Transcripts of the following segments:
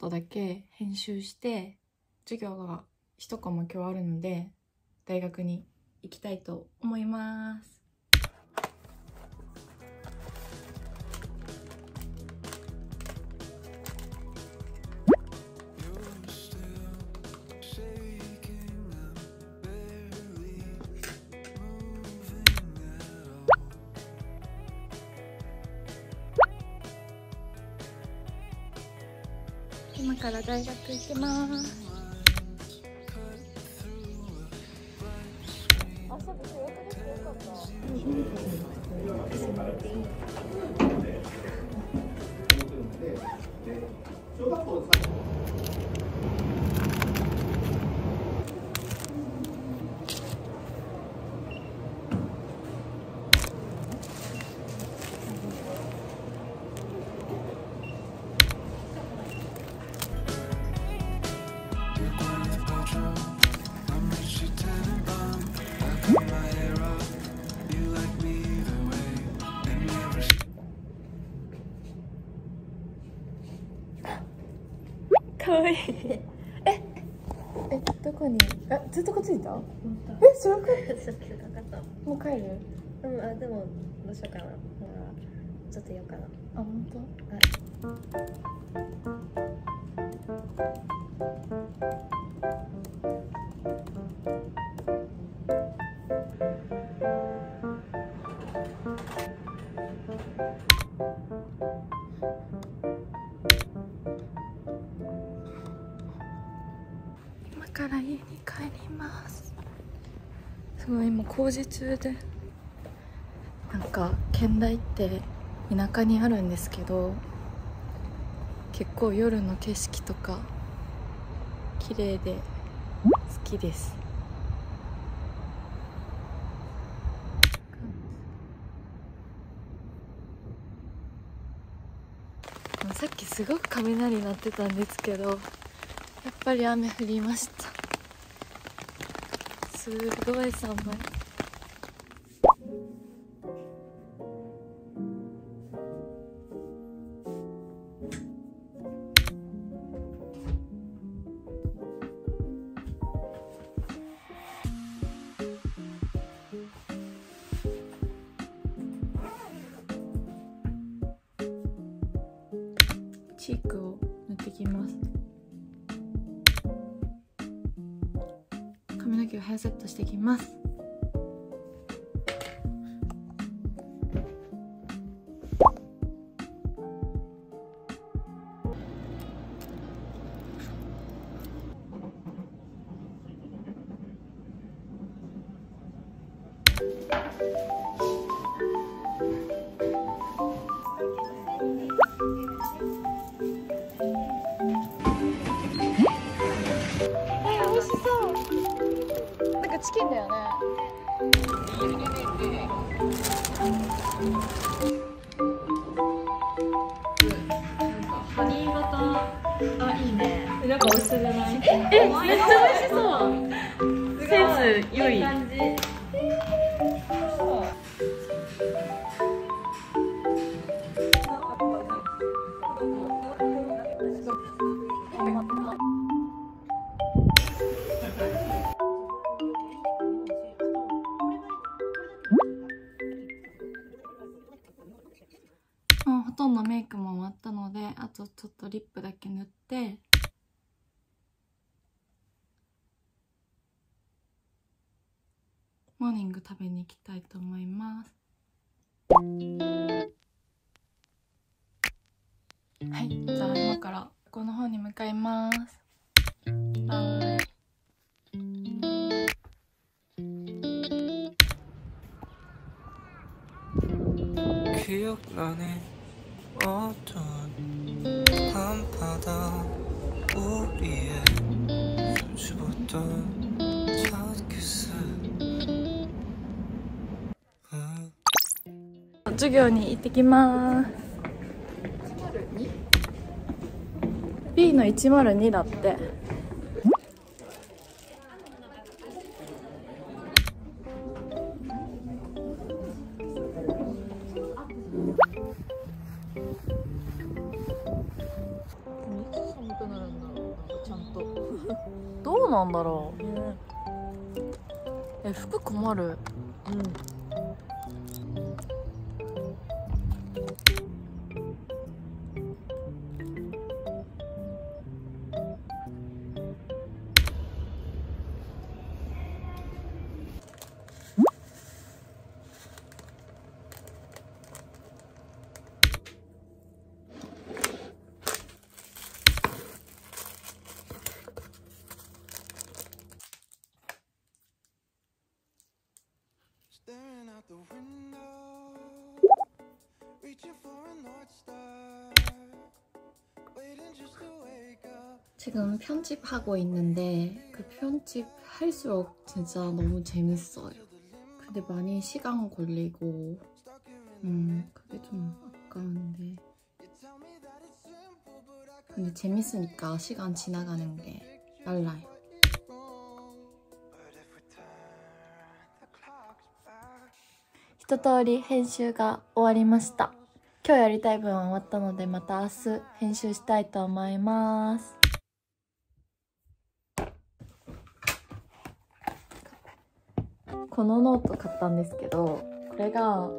とだけ編集して、授業が1コマ今日あるので大学に行きたいと思います。今から大学行きます。かわいい。どこに？ずっとこついた？それか。もう帰る？ でもどうしようかな。ちょっと言おうかな。 本当？今から家に帰ります。すごい今工事中で、なんか県大って田舎にあるんですけど、結構夜の景色とか綺麗で好きです。さっきすごく雷鳴ってたんですけど、やっぱり雨降りました。すごい寒い。チークを塗ってきます。髪の毛をヘアセットしていきます。美味しそう。なんかチキンだよね。 ハニーバター、いいね。 なんか美味しそうじゃない？ めっちゃ美味しそう。センス良い。いい感じ。 もうほとんどメイクも終わったので、あとちょっとリップだけ塗ってモーニング食べに行きたいと思います。はい、じゃあ今からこの方に向かいます。バイ。 기억나네 어떤 밤바다 우리의 수줍었던 첫 키스 授業に行ってきます。B の102だって。めっちゃ寒くなる。 なんだろう。服困る。 Staring out the window, reaching for a North Star, waiting just to wake up. 지금 편집하고 있는데 그 편집 할수록 진짜 너무 재밌어요. 근데 많이 시간 걸리고 그게 좀 아까운데, 근데 재밌으니까 시간 지나가는 게 빨라요. 一通り編集が終わりました。今日やりたい分は終わったので、また明日編集したいと思います。このノート買ったんですけど、これが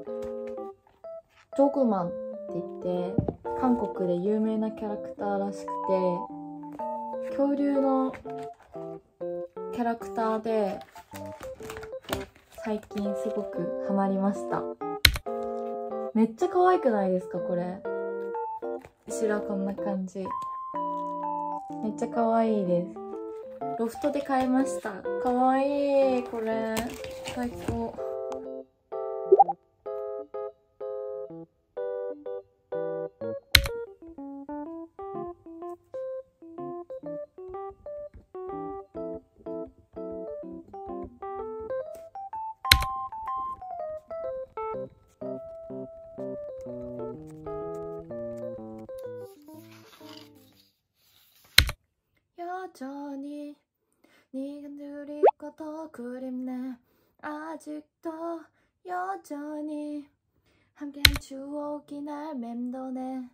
ジョグマンって言って韓国で有名なキャラクターらしくて、恐竜のキャラクターで最近すごくハマりました。めっちゃ可愛くないですかこれ。後ろはこんな感じ。めっちゃ可愛いです。ロフトで買いました。可愛いこれ。最高。여전히 네가 누릴 것도 그립네. 아직도 여전히 함께한 추억이 날 맴도네.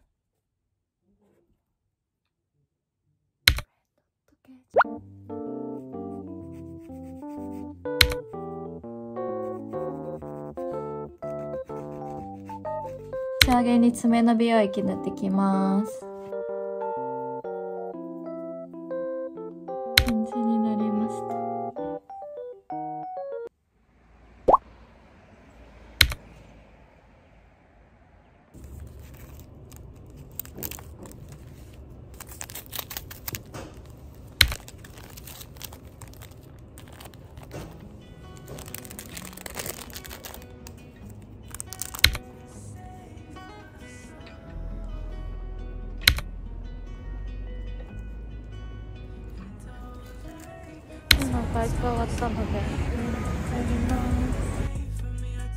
仕上げに爪の美容液塗ってきます。感じになりました。今バイト終わったので帰ります。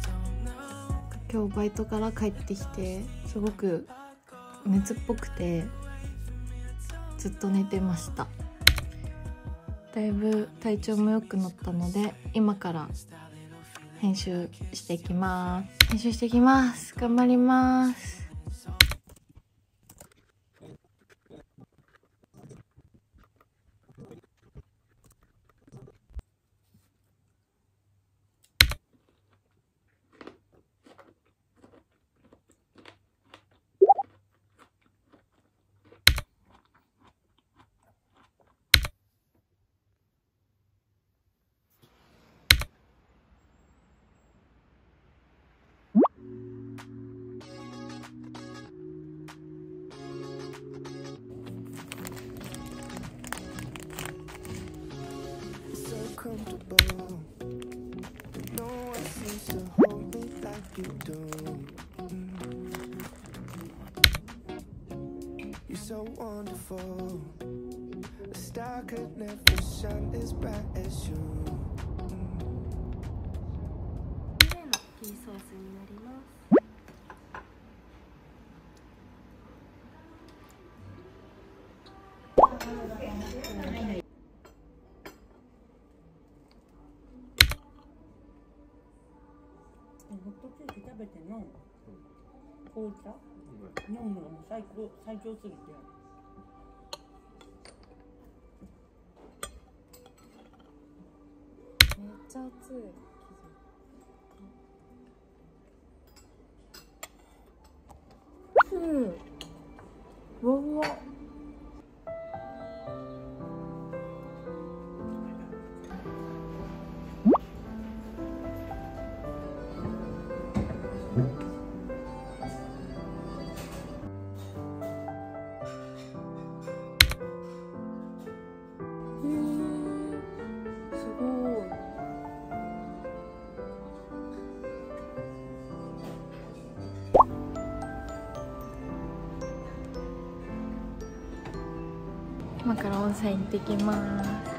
今日バイトから帰ってきてすごく熱っぽくてずっと寝てました。だいぶ体調も良くなったので今から編集していきます。編集していきます。頑張ります。 Comfortable, but no one seems to hold me like you do. You're so wonderful. A star could never shine as bright as you. 綺麗なティーソースになります。 ホットケーキ食べての紅茶飲むのがもう最強すぎてちゃ熱い。うわ。すごい。今から温泉行ってきます。